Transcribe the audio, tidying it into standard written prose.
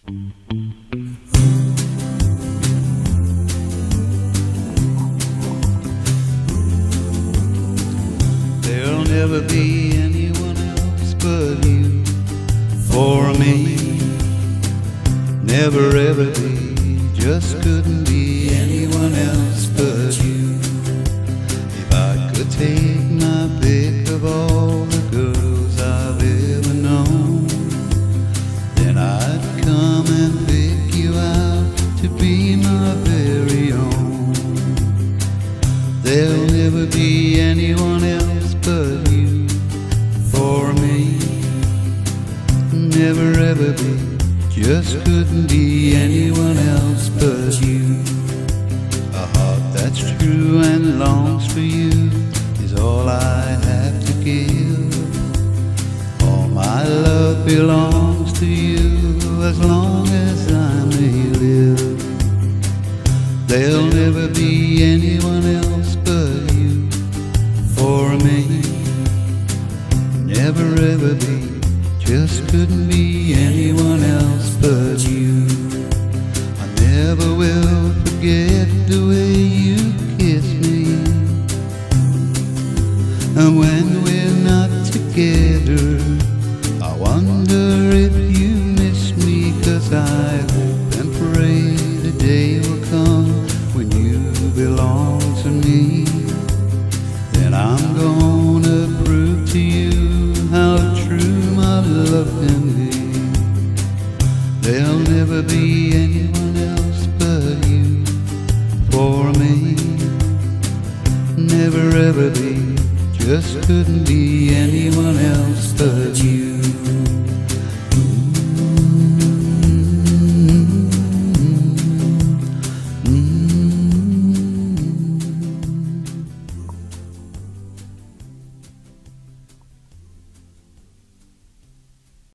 There'll never be anyone else but you for me. Never ever be, just couldn't be anyone else but you. If I could take my pick of all the girls I've ever known, then I'd come and pick you out to be my very own. There'll never be anyone else but you for me. Never ever be, just couldn't be anyone else but you. A heart that's true and longs for you is all I have to give. All my love belongs to you as long as I may live. There'll never be anyone else but you for me. Never ever be, just couldn't be anyone else but you. I never will forget the way you kiss me, and when we're not together I wonder if you miss me. 'Cause I hope and pray the day will come when you belong to me. Then I'm gonna prove to you how true my love can be. There'll never be anyone else but you for me. Never ever be, just couldn't be anyone else but you.